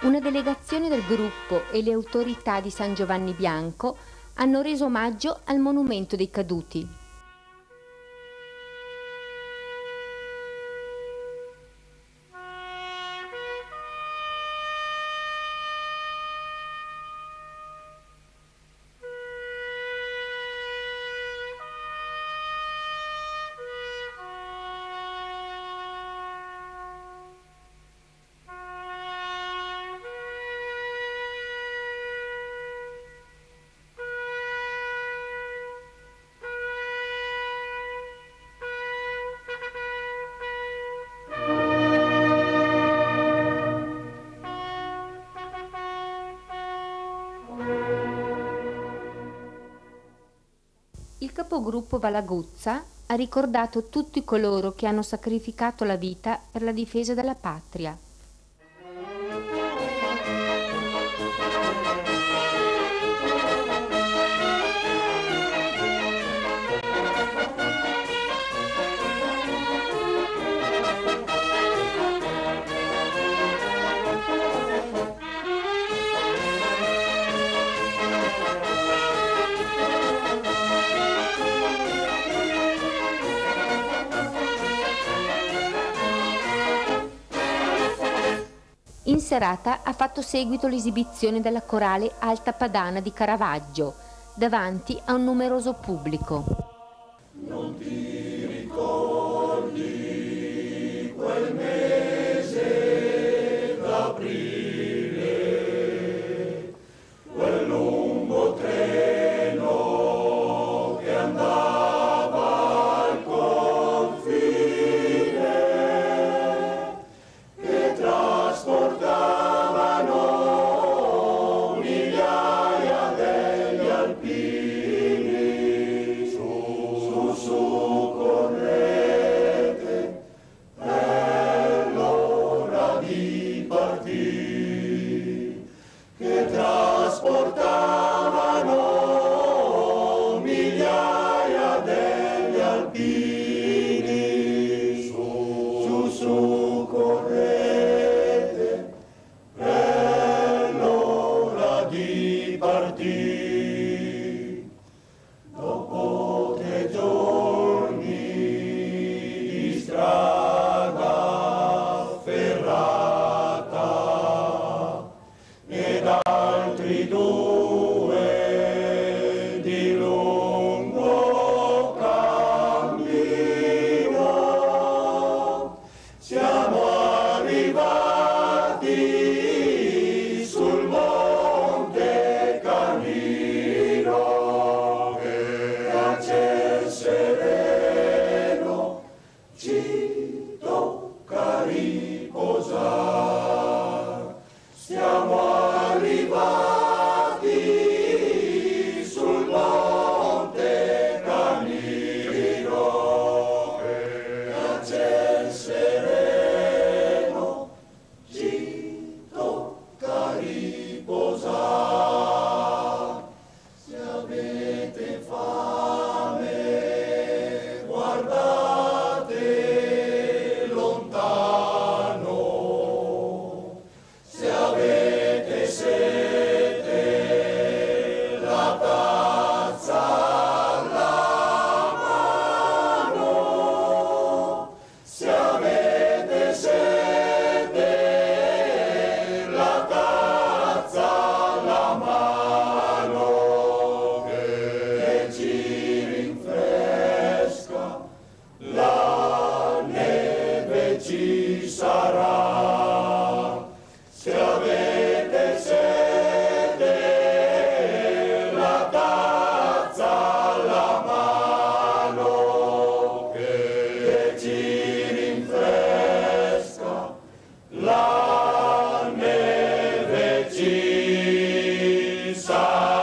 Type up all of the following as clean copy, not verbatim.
Una delegazione del gruppo e le autorità di San Giovanni Bianco hanno reso omaggio al monumento dei caduti. Il capogruppo Valaguzza ha ricordato tutti coloro che hanno sacrificato la vita per la difesa della patria. In serata ha fatto seguito l'esibizione della corale Alta Padana di Caravaggio, davanti a un numeroso pubblico. Non ti ricordi quel mese d'aprile, quel lungo treno che andava al confine, che trasportavano migliaia degli alpini su correte, è l'ora di partire, che trasportavano migliaia degli alpini su correte, è l'ora di partire. Dopo 3 giorni di strada ferrata ed altri 2 di lungo cammino, siamo arrivati sul Monte Canino, e a ciel sereno ci tocca riposare. Siamo arrivati sul Monte Canino, e a ciel sereno ci tocca riposare. Se avete fame, guardate lontano. Se avete sete, la tazza alla mano. Se avete sete, la tazza alla mano, che ci rinfresca, la neve ci sarà. Se avete sete, la tazza alla mano, che ci rinfresca, la neve ci sarà.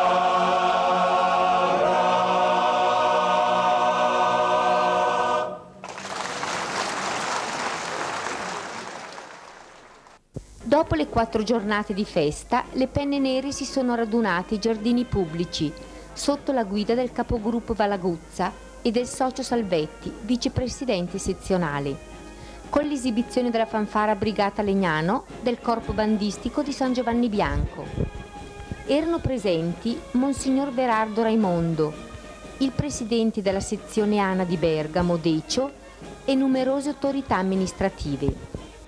Dopo le 4 giornate di festa, le penne nere si sono radunate ai giardini pubblici, sotto la guida del capogruppo Valaguzza e del socio Salvetti, vicepresidente sezionale. con l'esibizione della fanfara Brigata Legnano del corpo bandistico di San Giovanni Bianco. Erano presenti Monsignor Berardo Raimondo, il presidente della sezione ANA di Bergamo, Decio, e numerose autorità amministrative.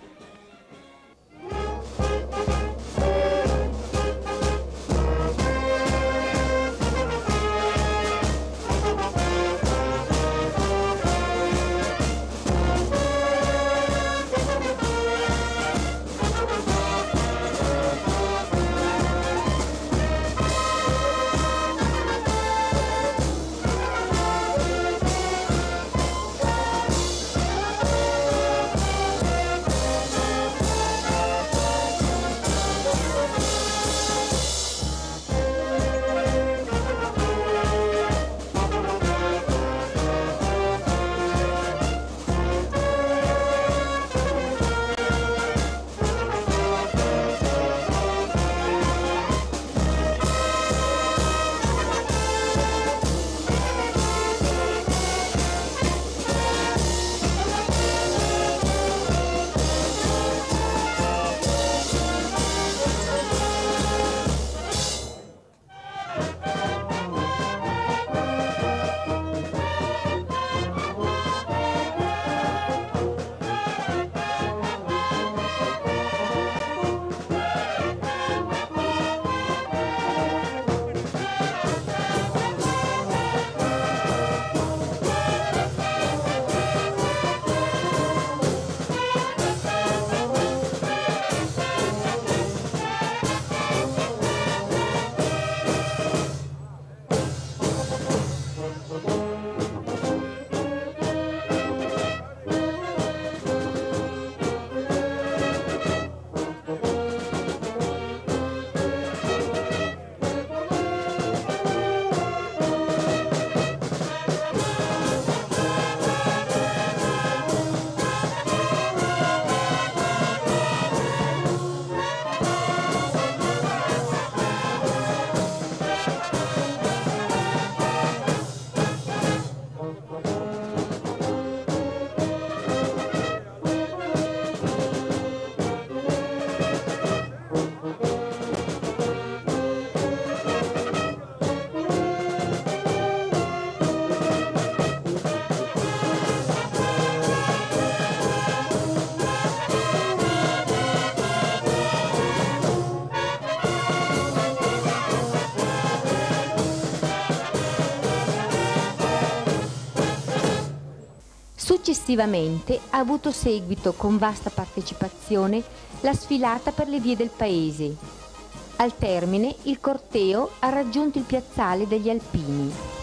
Successivamente ha avuto seguito con vasta partecipazione la sfilata per le vie del paese. Al termine il corteo ha raggiunto il piazzale degli Alpini.